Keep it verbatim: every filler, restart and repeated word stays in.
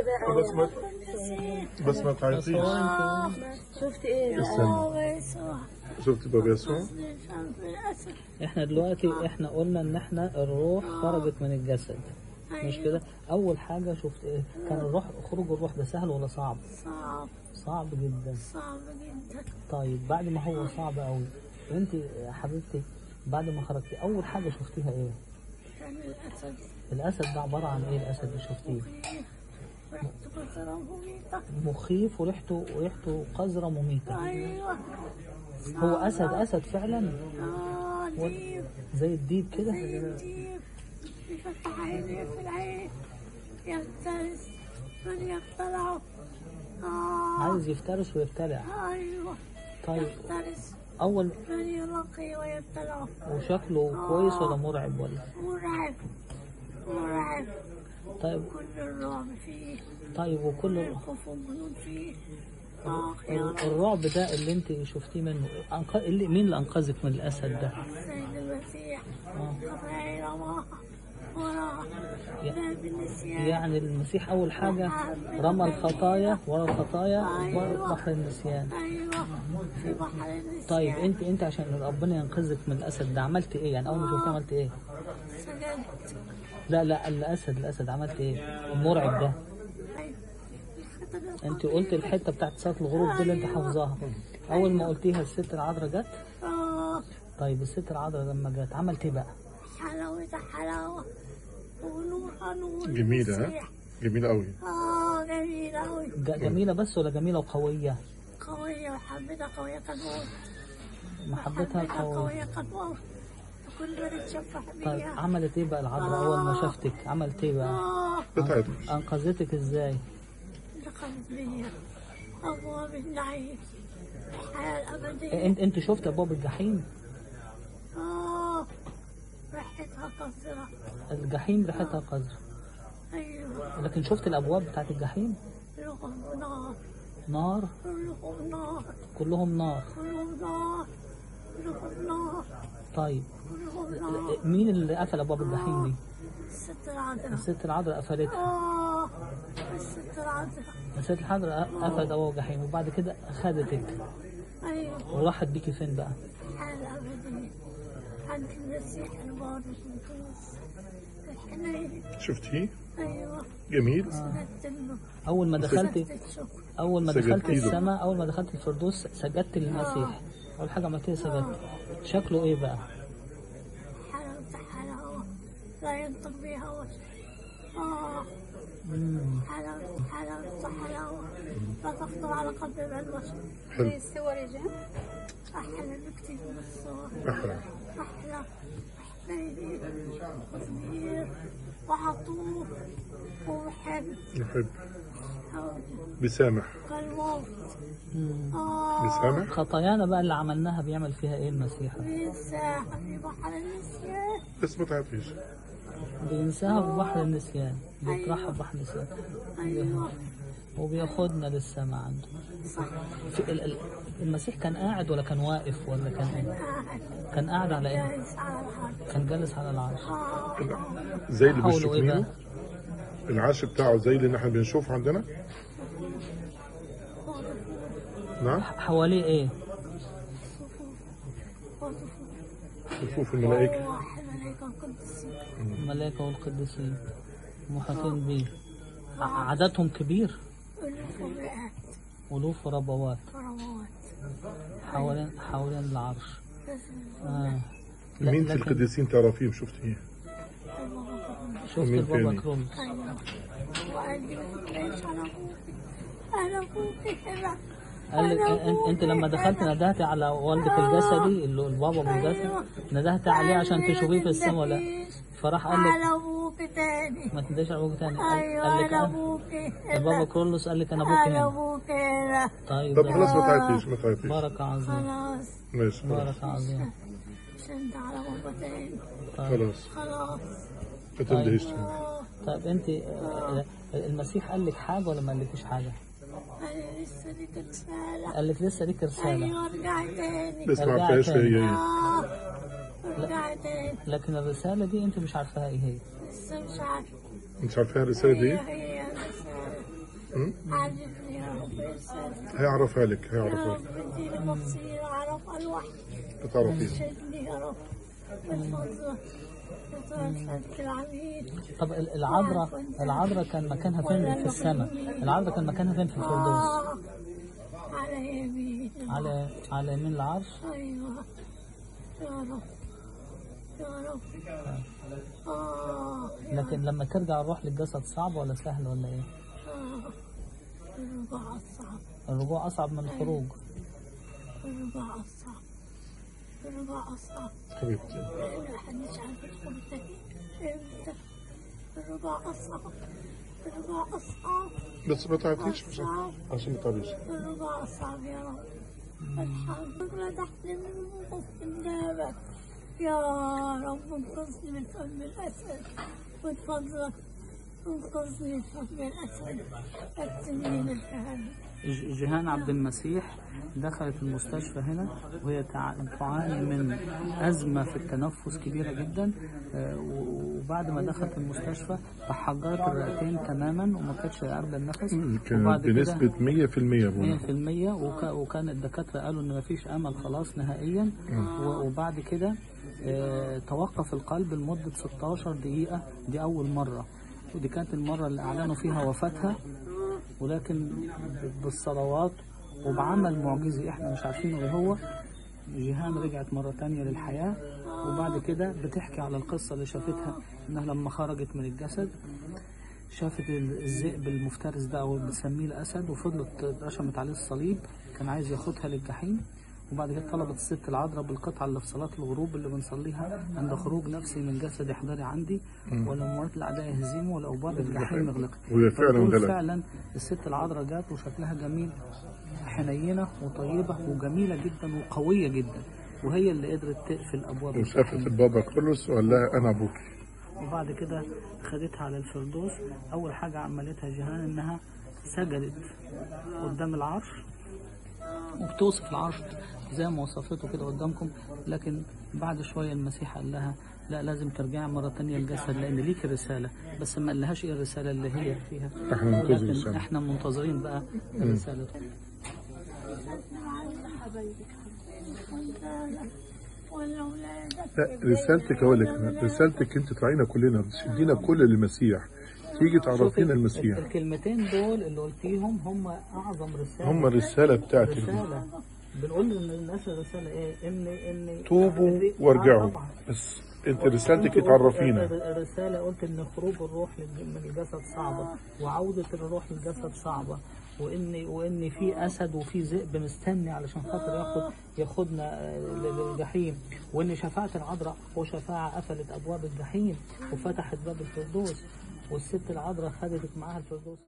بس ما بس ما تعيطيش. شفت ايه؟ استنى، شفت باب يسوع؟ احنا دلوقتي احنا قلنا ان احنا الروح خرجت من الجسد، مش كده؟ اول حاجة شفت ايه؟ كان الروح، خروج الروح ده سهل ولا صعب؟ صعب صعب جدا. صعب جدا. طيب بعد ما هو صعب قوي، انت يا حبيبتي بعد ما خرجتي اول حاجة شفتيها ايه؟ كان الأسد. الاسد ده عبارة عن ايه الاسد اللي شفتيه؟ ريحته قذرة مميتة. مخيف وريحته وريحته قذرة مميتة. أيوة. هو اسد اسد فعلا؟ آه ديب. زي الديب كده؟ زي الديب. يفتح عينيه في العين. يفترس من يقتلعه. آه. عايز يفترس ويبتلع. أيوة. طيب يفترس اول من يلقي ويبتلعه. وشكله آه. كويس ولا مرعب ولا؟ مرعب مرعب. طيب كل الرعب فيه. طيب وكل الخوف والجنون فيه. آه يا ال- رب. الرعب ده اللي انت شفتيه منه أنق... اللي مين اللي انقذك من الاسد ده؟ سيد المسيح. آه. خطايا رماها وراء يا- باب النسيان. يعني المسيح اول حاجه رمى الخطايا ورا الخطايا ورا بحر النسيان. أيوة في بحر النسيان. طيب انت انت عشان ربنا ينقذك من الاسد ده عملت ايه؟ يعني اول ما شفتيه عملت ايه؟ سجدت. لا لا الاسد الاسد عملت ايه؟ المرعب ده. أيوة. انت قلت الحته بتاعت صلاه الغروب دي اللي انت حافظاها، اول ما قلتيها الست العذراء جت. آه طيب الست العذراء لما جت عملت ايه بقى؟ حلاوة حلاوة ونورها نور. جميلة ها؟ المسيح. جميلة قوي. آه جميلة أوي. ج- جميله بس ولا جميله وقويه؟ قوية وحبتها قوية كالموت. محبتها قويه. قوية كالموت. كل ما تتشفع طيب بيها. عملت ايه بقى العذراء اول ما شفتك؟ عملت ايه بقى؟ آه ما تعيطيش. انقذتك ازاي؟ دخلت بيا أبواب النعيم. الحياة الأبدية. انت انت شفت ابواب الجحيم؟ آه ريحتها قذرة. الجحيم ريحتها قذرة، أيوة. لكن شفت الابواب بتاعت الجحيم؟ كلهم نار. نار، كلهم نار. كلهم نار. كلهم نار. كلهم نار. طيب كلهم نار. مين اللي قفل ابواب الجحيم دي؟ الست العذراء. الست العذراء قفلتها. آه الست العذراء. الست العذراء قفلت ابواب الجحيم وبعد كده خدتك أيوة. وراحت بيكي فين بقى؟ الحياة الأبدية عند المسيح البار القدوس الحنين. شفتيه؟ أيوة. جميل. سجدت له. اول ما دخلتي سجدت شكر. اول ما سجدتي دخلت له. السماء، اول ما دخلت الفردوس سجدت للمسيح. اول حاجه عملتيها سجدت. شكله ايه بقى؟ حلاوة حلاوة لا ينطق بها وجه. آه مم. حلاوة حلاوة حلاوة لا تخطر على قلب البشر. حلو. الصور يا جان أحلى بكتير من الصور. أحلى. أحلى حنين وصغير وعطوف ومحب. يحب. بيسامح. كالموت. مم. آه بيسامح. خطايانا بقى اللي عملناها بيعمل فيها ايه المسيح؟ بينساها في بحر النسيان. بس ما تعيطيش. بينساها في بحر النسيان، بيطرحها في بحر النسيان أيوة وبياخدنا للسماء عنده. صح. في ال- ال- المسيح كان قاعد ولا كان واقف ولا كان ايه؟ قاعد كان قاعد على ايه؟ جالس على الحرب. كان جالس على العرش. آه زي اللي حوله ايه بقى؟ بنشوفه العرش بتاعه زي اللي احنا بنشوفه عندنا. نعم. حواليه ايه؟ صفوف الملائكة. الملائكة القدسين. الملائكة والقديسين محاطين بيه. ع- عددهم كبير، ألوف ومئات ألوف وربوات كروات. حوالين حوالين العرش. آه. لا- مين في لكن القديسين تعرفيهم شفتيه؟ شفت مين البابا تاني؟ كرولوس. أيوة. وقال لي ما تطلعيش على أبوكي. أنا أبوكي هنا. قال لك انت, انت لما دخلت ندهتي على والدك الجسدي اللي البابا بالجسد، ندهت عليه عشان تشوفيه في السماء ولا؟ فراح قال لك على أبوكي تاني. ما تندهش على ابوك تاني. قال, أيوة قال لك أنا أنا- أبوكي البابا هنا. كرولوس قال لك انا ابوك أنا هنا. أبوكي هنا. طيب طب خلاص ما تعيطيش ما تعيطيش. بركة عظيمة. خلاص ماشي خلاص. بركة عظيمة. مش أنت على بابا تاني. طيب. خلاص خلاص. ما تندهيش تاني. آه. طيب انت آه، المسيح قال لك حاجة ولا ما قالكيش حاجة؟ أنا لسه ليك رسالة. قال لك لسه ليك رسالة. أيوة ارجعي تاني. بس ما ارجعي عرفهاش تاني. هي ايه. آه ارجعي تاني. لكن الرسالة دي انت مش عارفاها ايه هي. لسه مش عارفة. مش عارفاها الرسالة دي هي ايه؟ هي الرسالة. عرفني يا رب إرسالك هيعرفها لك يا هيعرفها رب اديني بصيرة أعرف الوحي بتعرفيها. ارشدني يا رب من فضلك بتوسلك العميد. طب ال- العذراء العذراء كان مكانها فين في السماء؟ العذراء كان مكانها فين في الفردوس؟ آه على يمين على على يمين العرش. أيوة يا رب يا رب. آه يا لكن لما ترجع الروح للجسد صعب ولا سهل ولا ايه؟ آه الرجوع الصعب الرجوع اصعب من الخروج. الرجوع الصعب الرجوع الصعب حبيبتي لأن الواحد مش عارف يدخل التكييف امتى. الرجوع أصعب الرجوع أصعب بس ما تعرفيش عشان أصعب عشان ما تعرفيش. الرجوع أصعب يا رب. الحمد لله تحلم الموقف قدامك يا رب. انقذني من فم الأسد من فضلك انقذني من فم الأسد التنين الفهم. ج- جيهان عبد المسيح دخلت المستشفى هنا وهي تع- تعاني من أزمة في التنفس كبيرة جدا. آه، و- وبعد ما دخلت المستشفى تحجرت الرئتين تماما وما كانتش قابلة النفس. كانت وبعد كده بنسبة مية في المية مية بونا. في المية وك... وكان الدكاترة قالوا إن مفيش أمل خلاص نهائيا. و... وبعد كده آه... توقف القلب لمدة ستاشر دقيقة. دي أول مرة، ودي كانت المرة اللي أعلنوا فيها وفاتها، ولكن بالصلوات وبعمل معجزي احنا مش عارفينه ايه هو، جيهان رجعت مرة تانية للحياة. وبعد كده بتحكي على القصة اللي شافتها، انها لما خرجت من الجسد شافت الذئب المفترس ده او بتسميه الاسد، وفضلت رشمت عليه الصليب، كان عايز ياخدها للجحيم. وبعد كده طلبت الست العذراء بالقطعة اللي في صلاة الغروب اللي بنصليها: عند خروج نفسي من جسدي احضري عندي، ولموات الأعداء يهزموا ولأبواب الجحيم اغلقت. وهي فعلا فبتقول غلط. فعلا الست العذراء جات وشكلها جميل، حنينة وطيبة وجميلة جدا وقوية جدا، وهي اللي قدرت تقفل أبواب وشافت الجحيم. البابا كرولوس وقال لها أنا أبوك. وبعد كده خدتها على الفردوس. أول حاجة عملتها جيهان إنها سجدت قدام العرش، وبتوصف العرش زي ما وصفته كده قدامكم. لكن بعد شوية المسيح قال لها: لا، لازم ترجعي مرة تانية الجسد لأن ليك رسالة. بس ما قالهاش إيه الرسالة اللي هي فيها. إحنا منتظرين لكن الرسالة. إحنا منتظرين بقى الرسالة. لا رسالتك أقول لك، رسالتك أنت تراعينا كلنا، تشدينا كل المسيح، تيجي تعرفينا المسيح. الكلمتين دول اللي قلتيهم هم أعظم رسالة. هم الرسالة بتاعتك دي. رسالة بنقول للناس الرسالة إيه؟ إن إن توبوا آه وارجعوا. طبعاً. بس أنت رسالتك أنت قلت- تعرفينا. الرسالة قلت إن خروج الروح من الجسد صعبة، وعودة الروح للجسد صعبة، وإن وإن في أسد وفي ذئب مستني علشان خاطر ياخد ياخدنا للجحيم، وإن شفاعة العذراء وشفاعة قفلت أبواب الجحيم وفتحت باب الفردوس، والست العذراء خدتك معاها الفردوس.